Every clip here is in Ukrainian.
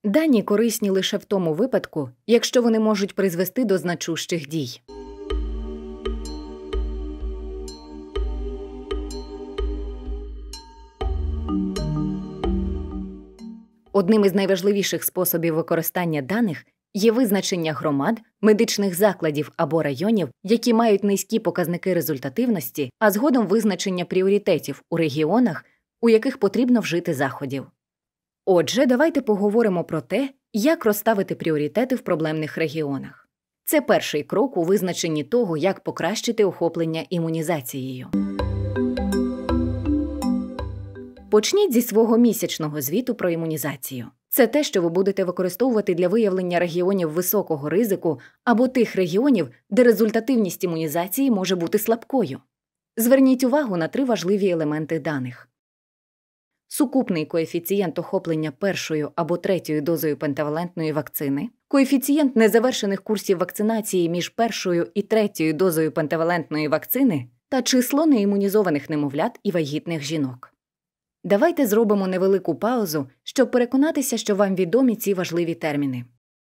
Дані корисні лише в тому випадку, якщо вони можуть призвести до значущих дій. Одним із найважливіших способів використання даних є визначення громад, медичних закладів або районів, які мають низькі показники результативності, а згодом визначення пріоритетів у регіонах, у яких потрібно вжити заходів. Отже, давайте поговоримо про те, як розставити пріоритети в проблемних регіонах. Це перший крок у визначенні того, як покращити охоплення імунізацією. Почніть зі свого місячного звіту про імунізацію. Це те, що ви будете використовувати для виявлення регіонів високого ризику або тих регіонів, де результативність імунізації може бути слабкою. Зверніть увагу на 3 важливі елементи даних. Сукупний коефіцієнт охоплення першою або третьою дозою пентавалентної вакцини, коефіцієнт незавершених курсів вакцинації між першою і третьою дозою пентавалентної вакцини та число неімунізованих немовлят і вагітних жінок. Давайте зробимо невелику паузу, щоб переконатися, що вам відомі ці важливі терміни.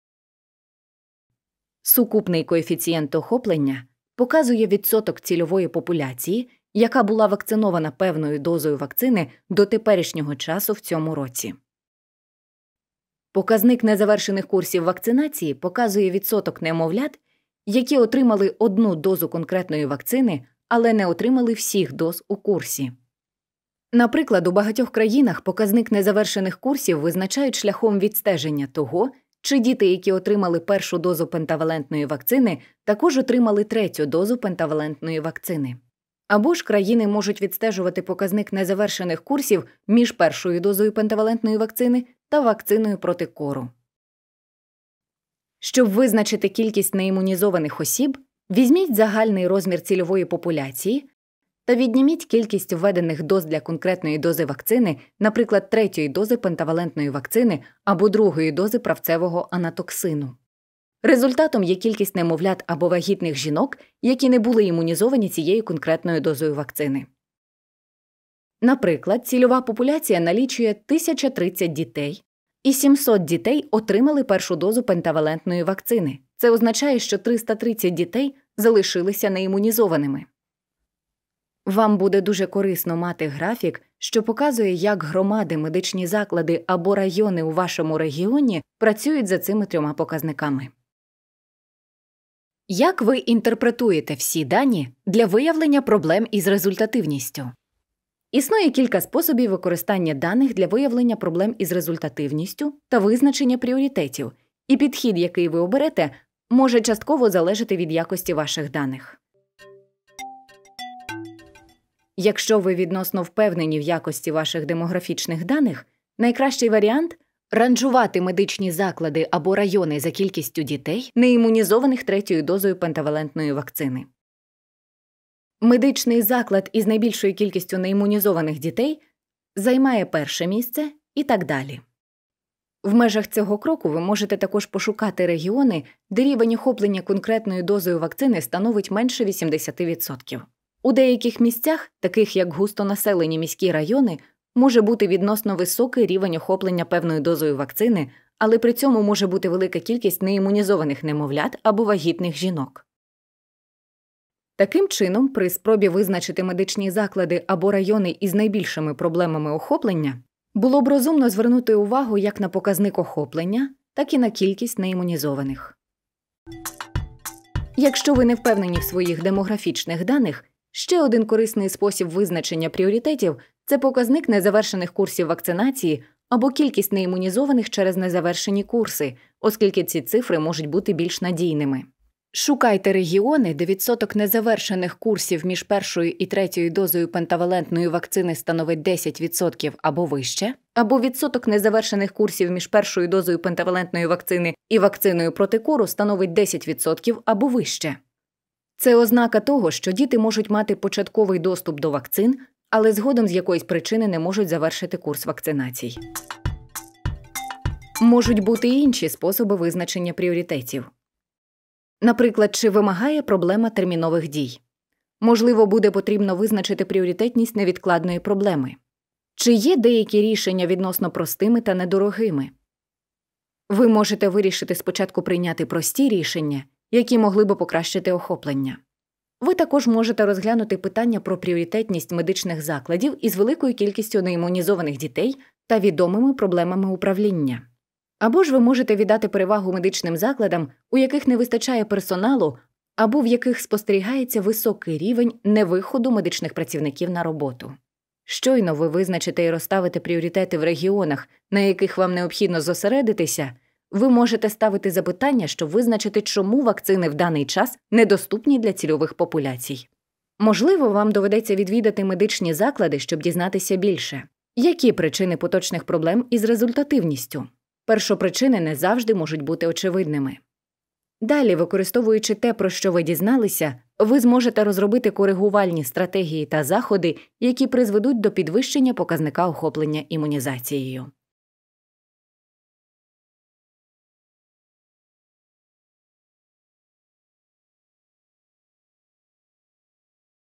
Сукупний коефіцієнт охоплення показує відсоток цільової популяції, яка була вакцинована певною дозою вакцини до теперішнього часу в цьому році. Показник незавершених курсів вакцинації показує відсоток немовлят, які отримали одну дозу конкретної вакцини, але не отримали всіх доз у курсі. Наприклад, у багатьох країнах показник незавершених курсів визначають шляхом відстеження того, чи діти, які отримали першу дозу пентавалентної вакцини, також отримали третю дозу пентавалентної вакцини. Або ж країни можуть відстежувати показник незавершених курсів між першою дозою пентавалентної вакцини та вакциною проти кору. Щоб визначити кількість неімунізованих осіб, візьміть загальний розмір цільової популяції та відніміть кількість введених доз для конкретної дози вакцини, наприклад, третьої дози пентавалентної вакцини або другої дози правцевого анатоксину. Результатом є кількість немовлят або вагітних жінок, які не були імунізовані цією конкретною дозою вакцини. Наприклад, цільова популяція налічує 1030 дітей, і 700 дітей отримали першу дозу пентавалентної вакцини. Це означає, що 330 дітей залишилися неімунізованими. Вам буде дуже корисно мати графік, що показує, як громади, медичні заклади або райони у вашому регіоні працюють за цими 3 показниками. Як ви інтерпретуєте всі дані для виявлення проблем із результативністю? Існує кілька способів використання даних для виявлення проблем із результативністю та визначення пріоритетів, і підхід, який ви оберете, може частково залежати від якості ваших даних. Якщо ви відносно впевнені в якості ваших демографічних даних, найкращий варіант – ранжувати медичні заклади або райони за кількістю дітей, неімунізованих третьою дозою пентавалентної вакцини. Медичний заклад із найбільшою кількістю неімунізованих дітей займає перше місце і так далі. В межах цього кроку ви можете також пошукати регіони, де рівень охоплення конкретною дозою вакцини становить менше 80%. У деяких місцях, таких як густонаселені міські райони, може бути відносно високий рівень охоплення певною дозою вакцини, але при цьому може бути велика кількість неімунізованих немовлят або вагітних жінок. Таким чином, при спробі визначити медичні заклади або райони із найбільшими проблемами охоплення, було б розумно звернути увагу як на показник охоплення, так і на кількість неімунізованих. Якщо ви не впевнені в своїх демографічних даних, ще один корисний спосіб визначення пріоритетів – це показник незавершених курсів вакцинації або кількість неімунізованих через незавершені курси, оскільки ці цифри можуть бути більш надійними. Шукайте регіони, де відсоток незавершених курсів між першою і третьою дозою пентавалентної вакцини становить 10% або вище, або відсоток незавершених курсів між першою дозою пентавалентної вакцини і вакциною проти кору становить 10% або вище. Це ознака того, що діти можуть мати початковий доступ до вакцин, але згодом з якоїсь причини не можуть завершити курс вакцинацій. Можуть бути і інші способи визначення пріоритетів. Наприклад, чи вимагає проблема термінових дій? Можливо, буде потрібно визначити пріоритетність невідкладної проблеми. Чи є деякі рішення відносно простими та недорогими? Ви можете вирішити спочатку прийняти прості рішення, які могли б покращити охоплення. Ви також можете розглянути питання про пріоритетність медичних закладів із великою кількістю неімунізованих дітей та відомими проблемами управління. Або ж ви можете віддати перевагу медичним закладам, у яких не вистачає персоналу, або в яких спостерігається високий рівень невиходу медичних працівників на роботу. Щойно ви визначите і розставите пріоритети в регіонах, на яких вам необхідно зосередитися, ви можете ставити запитання, щоб визначити, чому вакцини в даний час недоступні для цільових популяцій. Можливо, вам доведеться відвідати медичні заклади, щоб дізнатися більше. Які причини поточних проблем із результативністю? Першопричини не завжди можуть бути очевидними. Далі, використовуючи те, про що ви дізналися, ви зможете розробити коригувальні стратегії та заходи, які призведуть до підвищення показника охоплення імунізацією.